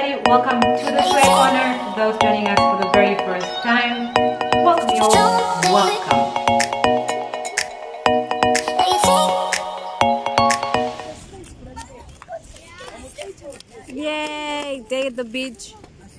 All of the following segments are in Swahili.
everybody, welcome to the Sway Corner. To those joining us for the very first time, welcome you all, welcome. Yay, day at the beach.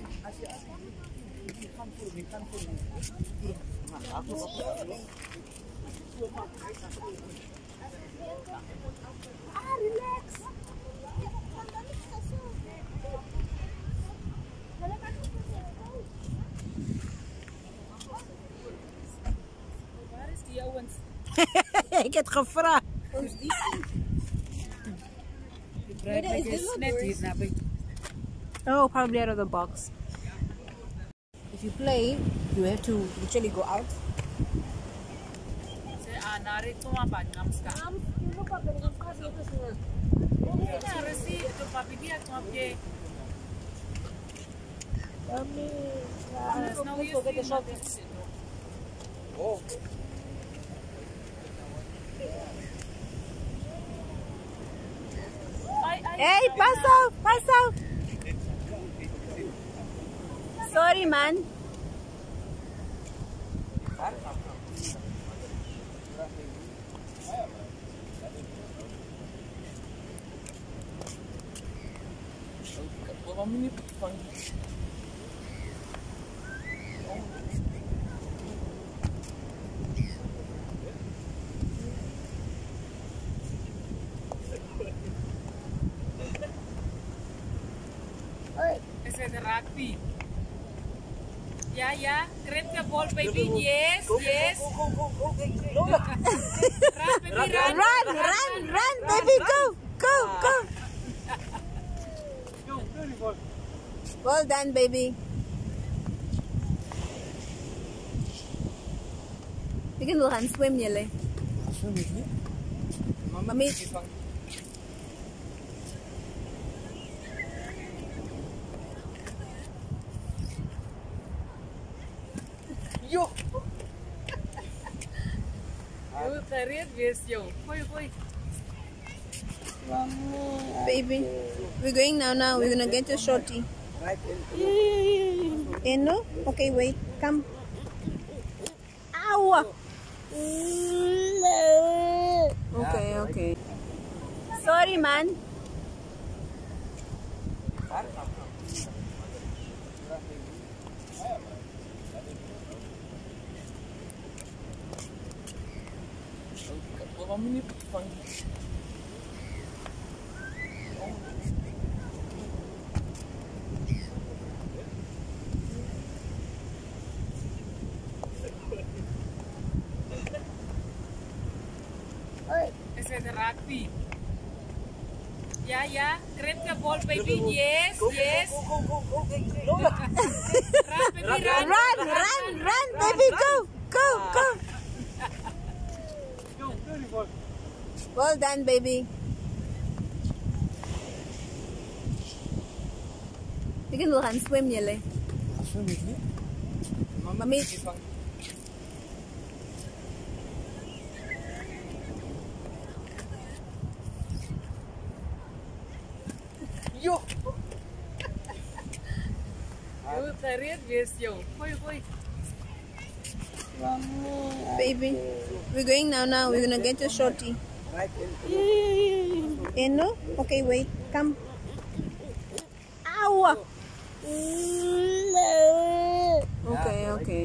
Ik heb gevraagd. Oh, probably out of the box. If you play, you have to literally go out. Hey, pass out, pass out. Sorry, man. Is it rugby? Yeah. Grab the ball, baby. Yes. Run, baby, Run, baby, go. Well done, baby. You can go and swim, Yele. Mami. Yo. You carried this, yo. Boy. Baby, we're going now. We're gonna get your shorty. No? Okay, wait. Come. Ow! Okay. Sorry, man. Is it rugby? Yeah. Grab the ball, baby. Yes. Run, baby, Run, baby, go. Well done, baby. You can go and swim, Yele. Mami. Yo. You carried this, yo. Boy. Baby, we're going now. We're gonna get your shorty. No? Okay, wait. Come. Ow! Okay.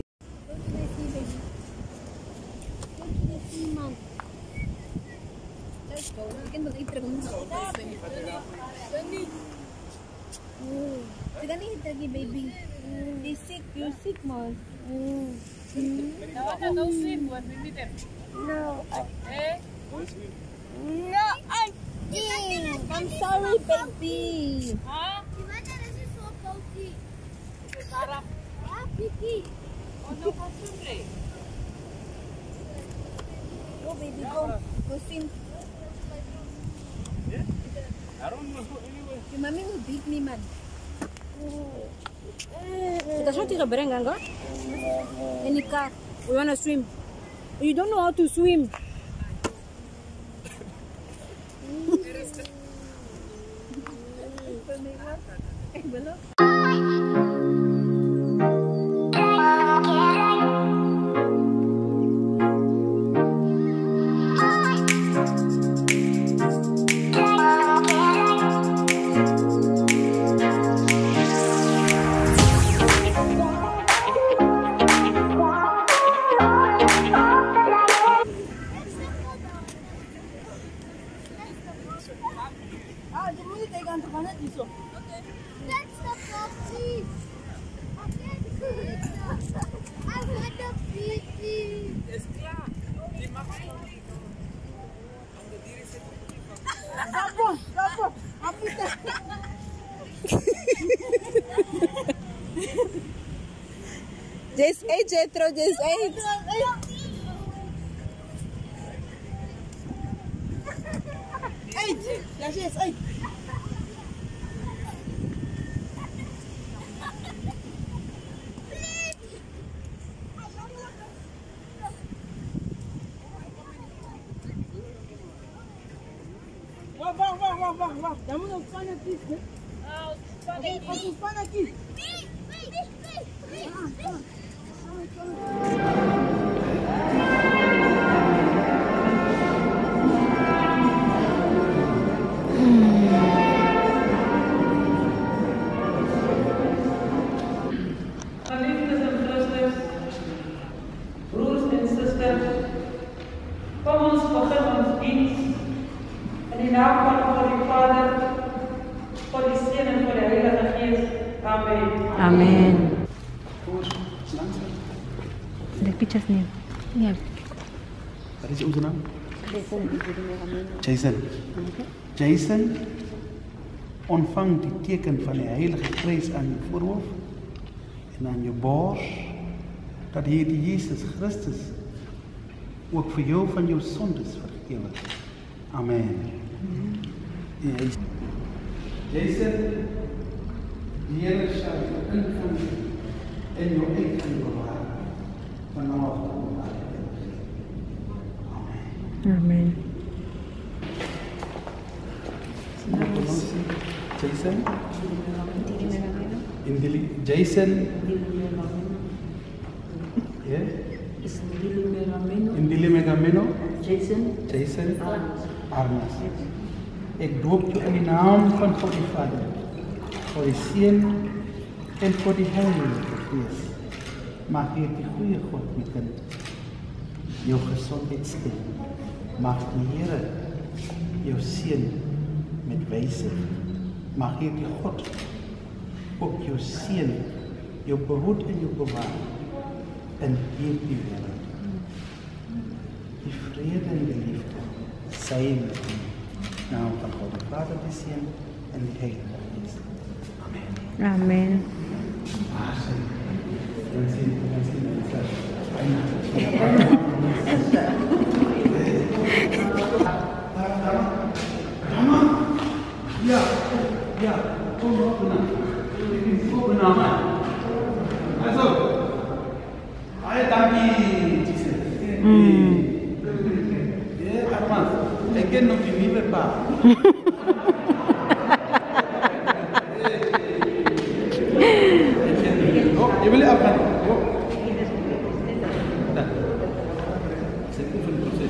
Let's go. We can mag-itra kung baby. You're sick, Mom. Go swim when we meet them. No. Eh? No, I'm sorry, baby. Huh? Sarap. Oh, no, swim. Go, baby, go. Go swim. Your mommy will beat me, man. Kita shot ka bereng kan? Any car. We wanna swim. You don't know how to swim. Belum. Ah, jadi ini tegang tu mana tisu? That's the coffee. I want the pee. Es klar. Dimakan. Apa? Apa? Apa itu? Just eight, Jetro, just eight. Yes, yes, ay. Wah. Kamu nak pan aqui? Aku pan aqui. Geliefdes in Christus, broers en susters, kom ons begin ons diens in die naam van God die Vader, God die Seun en God die Heilige Gees. Amen. Amen. Ada pictures nih. Ya. Wat is onze naam? Jason. Jason, ontvang die teken van die Heilige Kruis aan je voorhoofd en aan je borst, dat Heer Jezus Christus ook voor jou van jouw zondes vergeven. Amen. Jason, die Heer zal je invullen en jouw eigen bewaren vanaf de Amen. Jason? Jason? Yeah? Indili Megameno? Jason? Armas. Ik doop je in de naam van God die Vader, voor die Seun en voor die Heilige Geest. Mag hier die goede God, mijn kind, jou gezondheid stellen. Mag die Heere jou seën met wijsheid. Mag hier die God ook jou seën, jou behoed en jou bewaar in hierdie wereld. Die vrede en die liefde zij met u. Naam van God de Vader, de Seun en de Heilige Geest. Amen. Amen. Ja, kom op naam. Also, dankie, Jesus. Ja, Arman, ik ken nog die nieuwe pa. Je wil afgaan. C'est pour le procès.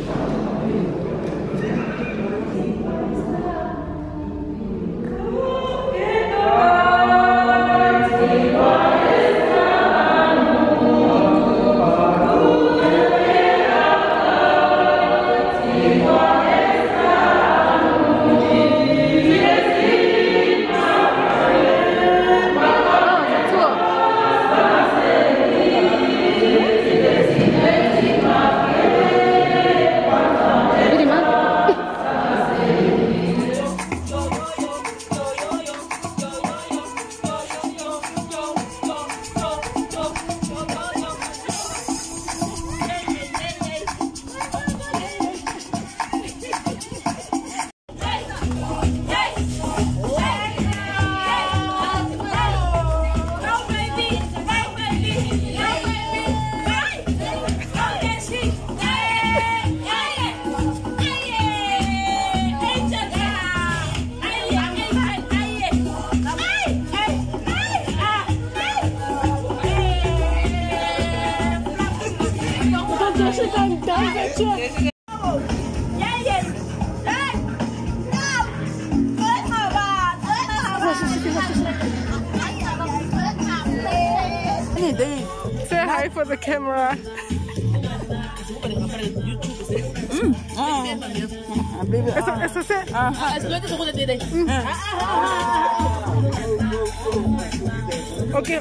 Thank you. She can dance. Say hi for the camera. Okay.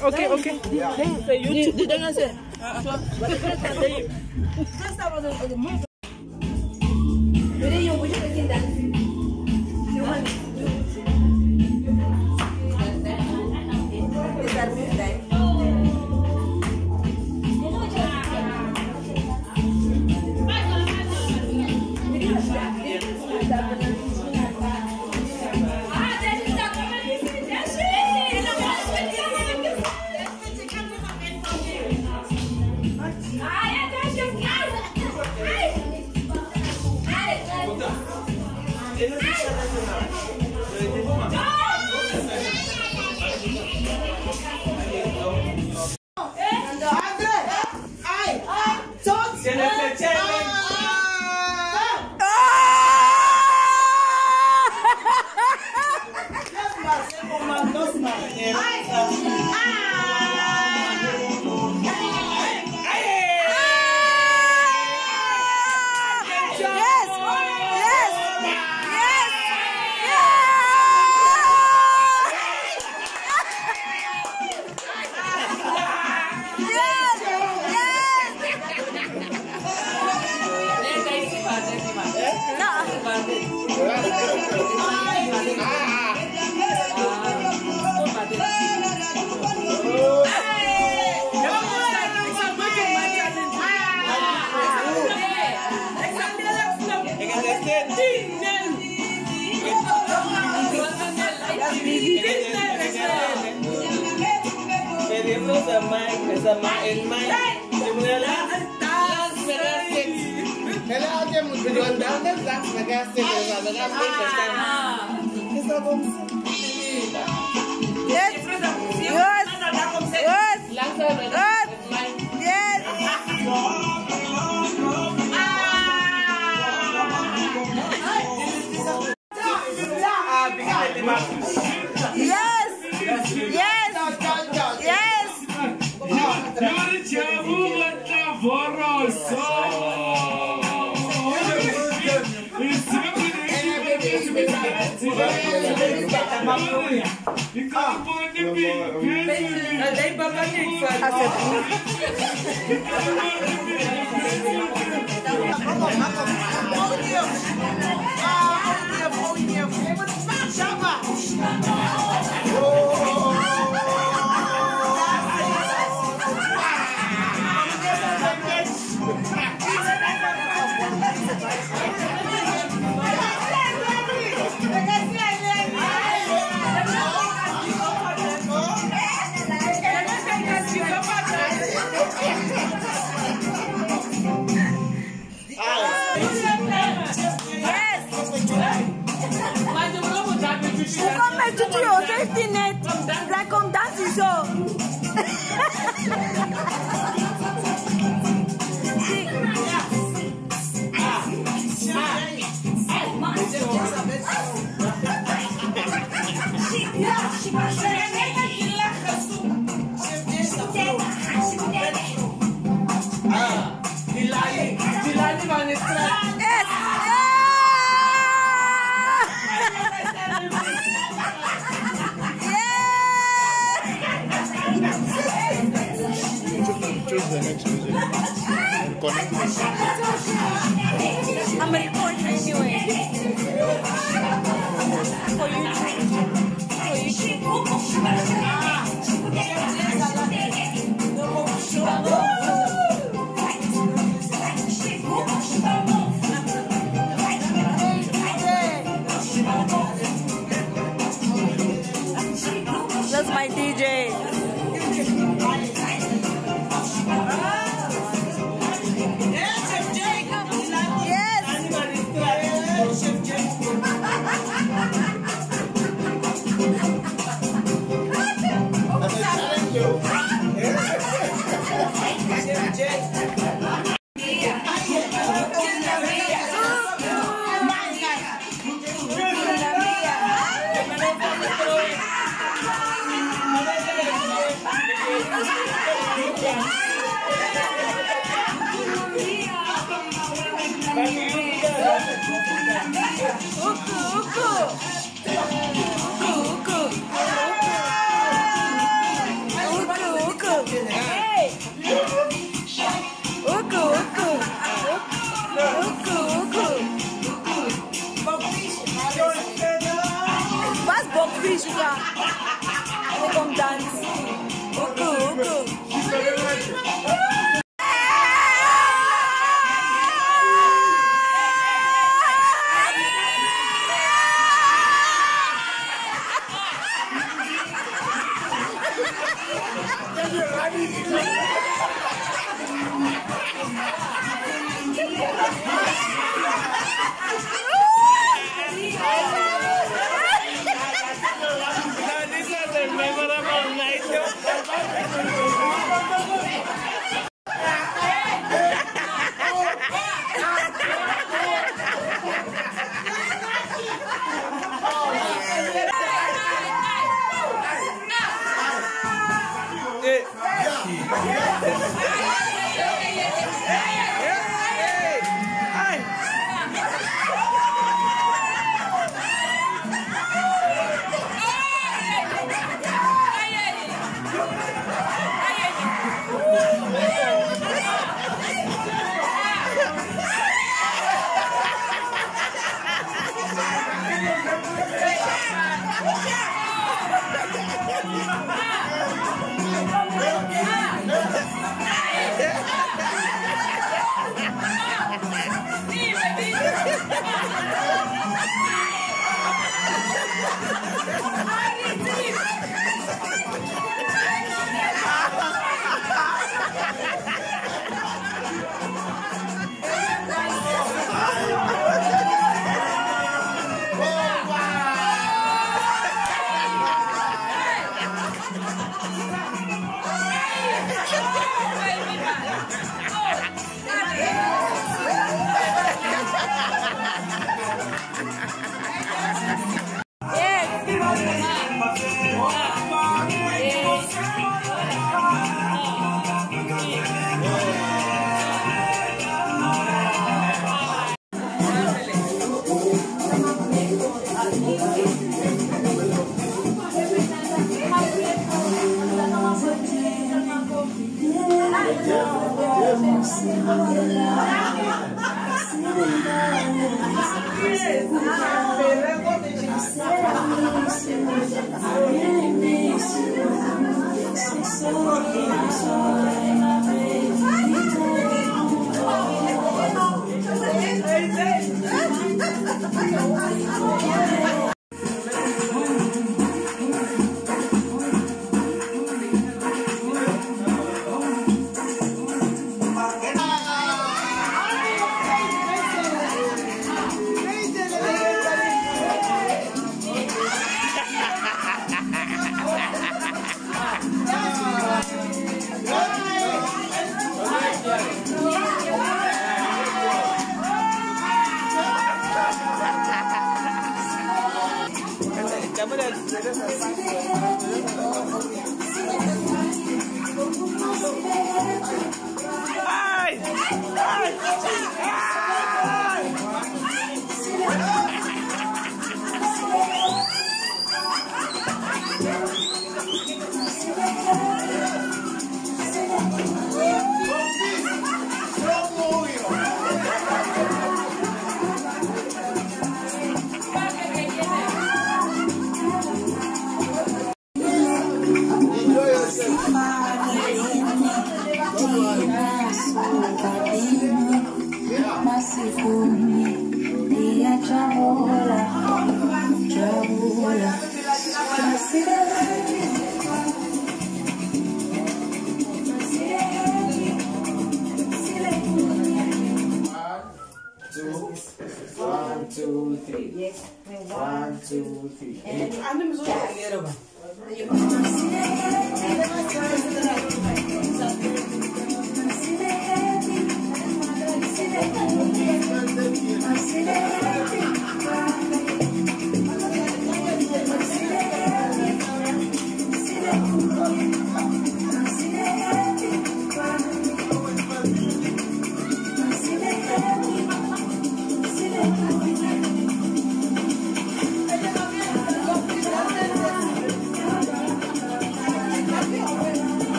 That's my DJ. Pas bokfish là. C'est comme dance.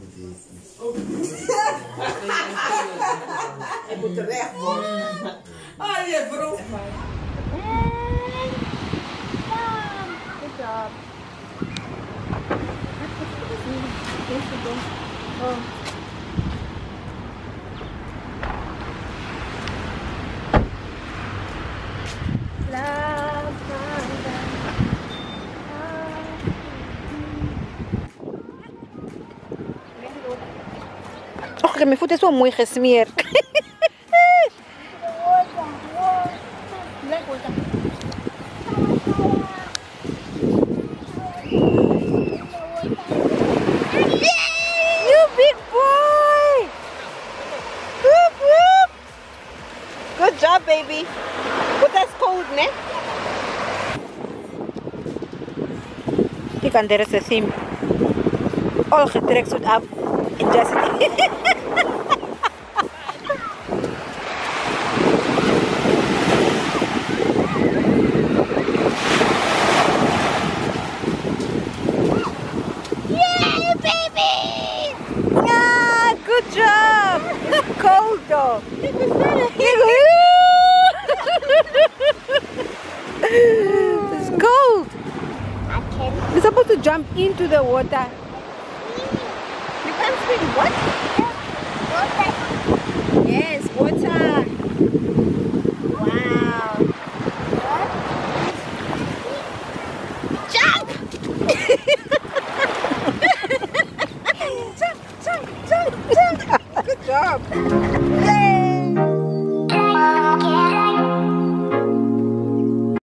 Ik moet terecht worden. Ah, je bro. Good job. Oh. Oh, que mis voeten zo mooi gesmeerd. You big boy! Whoop, whoop. Good job, baby. But that's cold, ne? Die kan er eens zien. Al getrekt zoet af. Just Yay, baby! Yeah, good job. Cold though. It's cold. You're supposed to jump into the water. You can't swim. What? Water. Yes, water. Wow. Jump! Jump, jump, jump, jump. Good job. Yay!